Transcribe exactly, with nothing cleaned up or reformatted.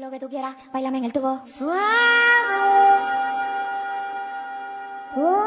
lo que tú quieras, bailame en el tubo. Suave.